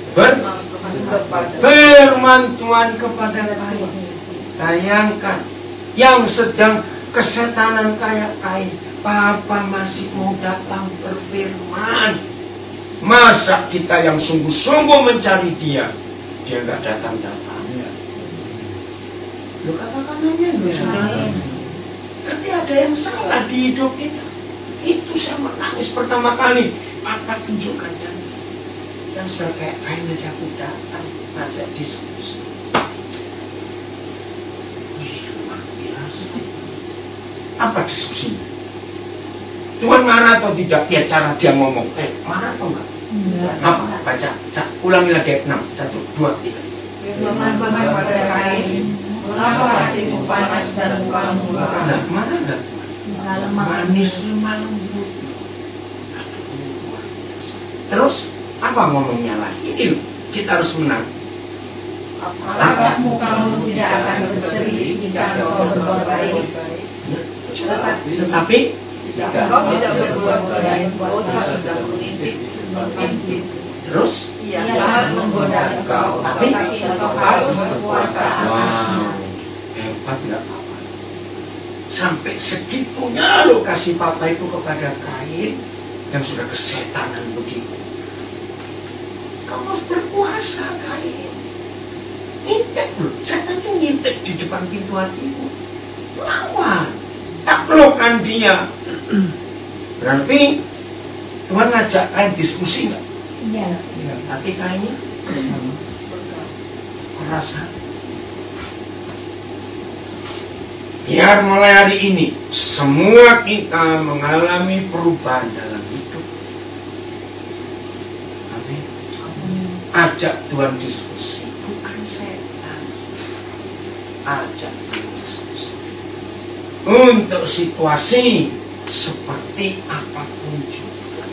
Firman Tuhan kepada Kain. Bayangkan, yang sedang kesetanan kayak Kain, Papa masih mau datang berfirman. Masa kita yang sungguh-sungguh mencari dia nggak datang-datang? Lu katakan aja, lu saudara. Nanti ada yang salah di hidup kita. Itu saya menangis pertama kali. Papa tunjukkan dan yang sudah kayak Kain aja aku datang, ngajak diskusi. Wih, luar biasa. Apa diskusinya? Tuhan marah atau tidak? Ya cara dia ngomong. Marah atau enggak? Apa? Baca. Ulangi lagi ayat 6. 1, 2, 3. Firman kepada Kain, mengapa hatimu panas dan mukamu bakar? Nah, marah enggak Tuhan? Manis lemah lembut. Terus apa ngomongnya lagi? Ini loh, kita harus menang. Apakah mukamu tidak akan berseri jika kau berbuat baik? Tetapi Jika kau tidak berbuat baik, dosa sudah mengintip. terus Ia sangat menggoda engkau, tapi engkau harus berpuasa. Hebat nggak Papa? Sampai segitunya lo kasih Papa itu kepada Kain yang sudah kesetanan begitu. Kau harus berpuasa, Kain. Ngintip loh, setan itu ngintip di depan pintu hatimu. Lawan, taklukkan dia. Berarti Tuhan ngajak Kain diskusi nggak? Iya. Tapi Kainnya keras hati. Biar mulai hari ini semua kita mengalami perubahan dalam hidup. Amin. Ajak Tuhan diskusi, bukan setan. Ajak Tuhan diskusi untuk situasi seperti apapun juga.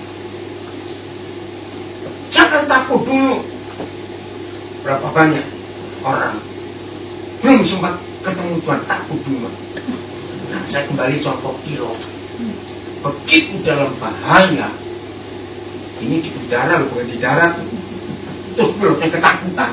Jangan takut dulu. Berapa banyak orang belum sempat ketemu Tuhan, takut dulu. Nah, saya kembali contoh pilot. Begitu dalam bahaya, ini di udara bukan di darat, terus pilotnya ketakutan.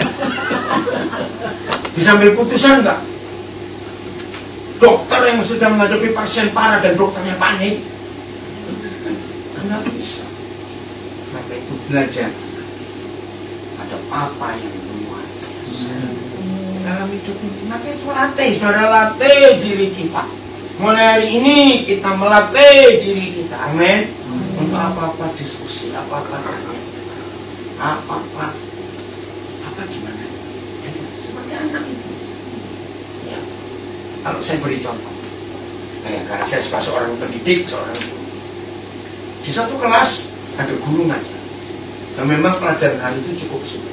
Bisa ambil putusan nggak? Dokter yang sedang menghadapi pasien parah dan dokternya panik, nggak bisa. Maka itu belajar ada Papa yang luar biasa dalam hidup ini. Maka itu latih, saudara, latih diri kita. Mulai hari ini kita melatih diri kita. Amin. Untuk apa-apa diskusi, apa-apa tanya, apa-apa gimana? Ya, seperti anak itu. Ya. Kalau saya beri contoh, karena saya juga seorang pendidik, seorang guru. Di satu kelas ada guru ngajar. Dan memang pelajaran hari itu cukup sulit.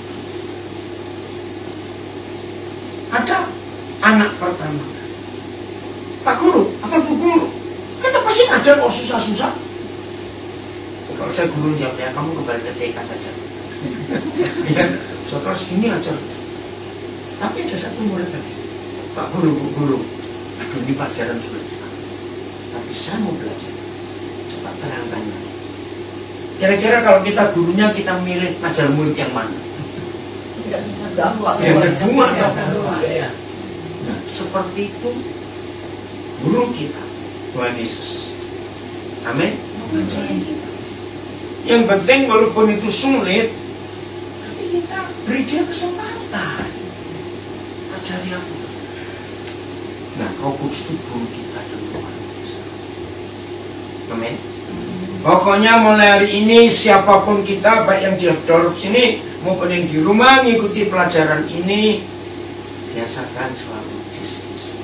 Ada anak pertama, Pak Guru atau Bu Guru, kenapa sih ngajar kok susah-susah? Kalau saya guru jawab, ya kamu kembali ke TK saja. Ya, so kelas ini ajar. Tapi ada satu murid tadi, Pak Guru, Bu Guru, aduh ini pelajaran sulit sekali. Tapi saya mau belajar. Coba terangkan. Kira-kira kalau kita gurunya, kita milih ajar murid yang mana? Yang kedua. Nah, seperti itu guru kita, Tuhan Yesus. Amin. Yang penting walaupun itu sulit, tapi kita beri dia kesempatan. Ajari aku. Nah, Roh Kudus itu guru kita dan Tuhan Yesus. Amin. Pokoknya mulai hari ini siapapun kita, baik yang di Dorf sini maupun yang di rumah mengikuti pelajaran ini, biasakan selalu diskusi.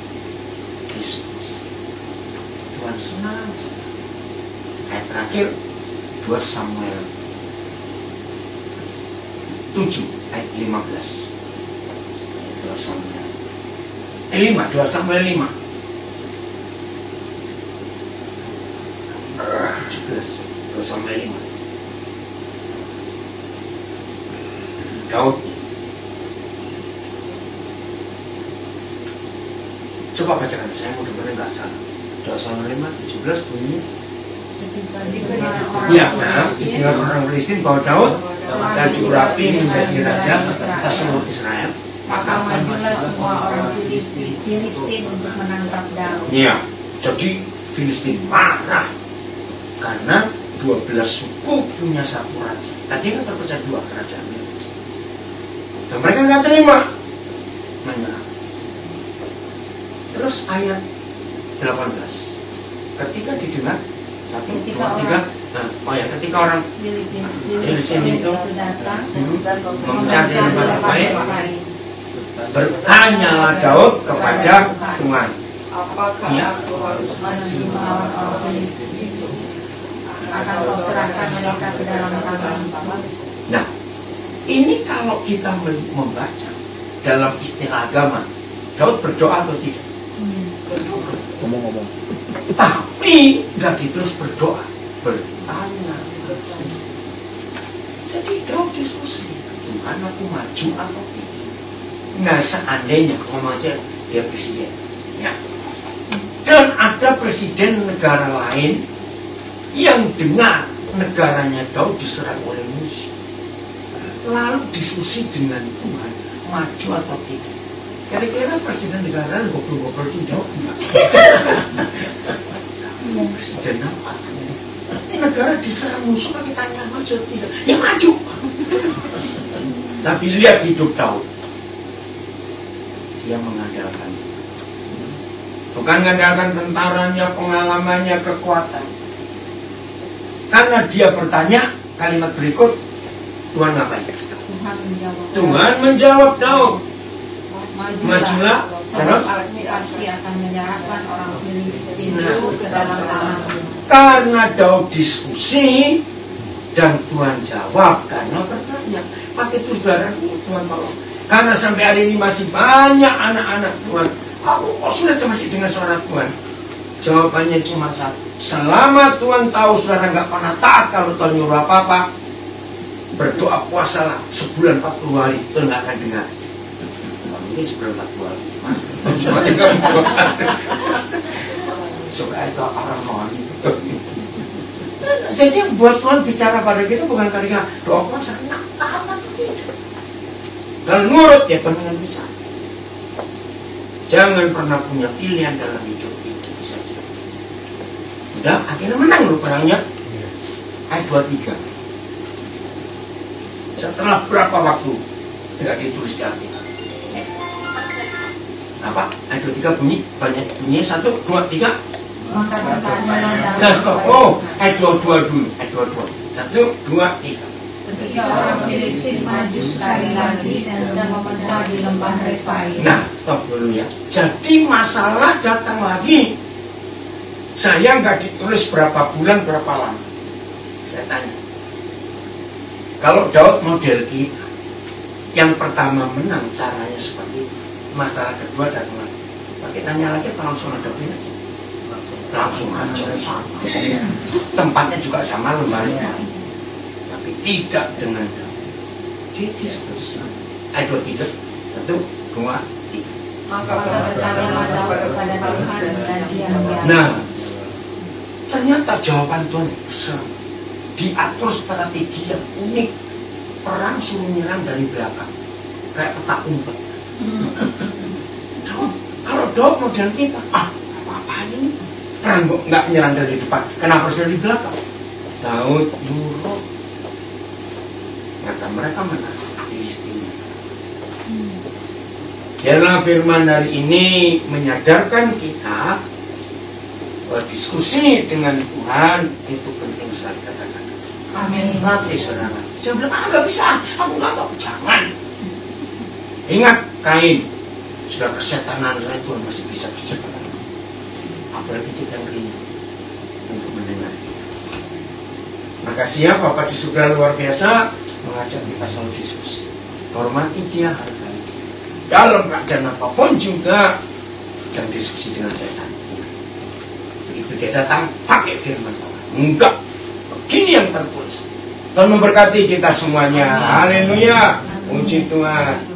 Tuhan senang. Ayat terakhir 2 Samuel 7 ayat 15. 2 Samuel 2 Samuel 5. 2 Samuel 5. Daud. Coba bacakan, saya mudah-mudahan nggak salah. 2 Samuel 5, 17 bunyinya. Ya, dengan orang Filistin bahwa Daud dan Urapi menjadi raja atas seluruh Israel. Maka majulah semua orang Filistin untuk menangkap Daud. Ya, jadi Filistin marah karena 12 suku punya satu raja. Tadi kan terpecah 2 kerajaan. Dan mereka nggak terima, menyerah. Terus ayat 18. Ketika didengar 1, 2, 3. Ketika orang Filistin itu datang mencari tempat baik, bertanyalah Daud kepada Tuhan. Apakah aku harus maju melawan orang Filistin? Akan kau serahkan mereka ke dalam tangan. Nah, ini kalau kita membaca dalam istilah agama, Daud berdoa atau tidak? Ngomong-ngomong. Tapi nggak terus berdoa, bertanya. Jadi Daud diskusi, Tuhan aku maju atau tidak? Nah, seandainya ngomong aja dia presiden, ya. Dan ada presiden negara lain yang dengar negaranya Daud diserang oleh musuh, lalu diskusi dengan Tuhan, maju atau tidak? Kira-kira presiden negara goblok-goblok itu jawab enggak? Presiden apa? Ini negara diserang musuh, kita tanya maju atau tidak? Ya maju. Tapi lihat hidup Daud, dia mengandalkan, bukan mengandalkan tentaranya, pengalamannya, kekuatan. Karena dia bertanya, kalimat berikut Tuhan ngapain? Tuhan menjawab Daud, majulah, terus pasti akan menyerahkan orang Filistin itu ke dalam tanganmu. Karena Daud diskusi dan Tuhan jawab karena bertanya. Maka itu saudara, Tuhan tolong. Karena sampai hari ini masih banyak anak-anak Tuhan, aku kok sudah masih dengar suara Tuhan? Jawabannya cuma satu. Selama Tuhan tahu saudara nggak pernah taat kalau Tuhan nyuruh apa-apa, berdoa puasalah sebulan 40 hari, Tuhan nggak akan dengar. Ini sebulan 40 hari. Cuma 30 hari. Supaya itu orang mohon. Jadi yang buat Tuhan bicara pada kita bukan karena doa puasa, taat atau tidak. Kalau nurut ya Tuhan dengan bicara. Jangan pernah punya pilihan dalam hidup itu saja. Udah, akhirnya menang loh perangnya. Ayat 23. Setelah berapa waktu? Tidak ditulis di Alkitab. Apa? Ayat 23 bunyi, banyak bunyinya 1, 2, 3. Maka bertanyalah Nah, stop. Oh, ayat 22 dulu. Ayat 22. 1, 2, 3. ketika orang Filistin maju sekali lagi dan memecah di lembah Refaim. Nah, stop dulu ya. Jadi masalah datang lagi. Saya nggak ditulis berapa bulan, berapa lama. Saya tanya. Kalau Daud model kita, yang pertama menang caranya seperti itu. Masalah kedua datang lagi. Pakai tanya lagi, langsung ada ini. Langsung aja sama. Tempatnya juga sama lembahnya. Tapi tidak dengan Daud. Jadi seterusnya. Ayat 23. 1, 2, 3. maka berkatalah kepada Tuhan dan Dia menjawab. Nah, ternyata jawaban Tuhan besar. Diatur strategi yang unik. Perang suruh nyerang dari belakang, kayak petak umpet. Kalau Daud model kita, apa ini? Perang kok nggak menyerang dari depan, kenapa harus dari belakang? Daud nurut, maka mereka menang Filistin. Biarlah firman hari ini menyadarkan kita bahwa diskusi dengan Tuhan itu penting sekali. Katakan Amin. mati saudara. Saya bilang, nggak bisa, aku nggak tahu. Jangan. Ingat Kain, sudah kesetanan lain Tuhan masih bisa bicara. Apalagi kita ini untuk mendengar. Maka siap Bapak di surga luar biasa mengajak kita selalu diskusi. Hormati dia, hargai. Dalam keadaan apapun juga jangan diskusi dengan setan. Begitu dia datang, pakai firman Tuhan. Enggak. Begini yang tertulis. Tuhan memberkati kita semuanya. Haleluya. Puji Tuhan.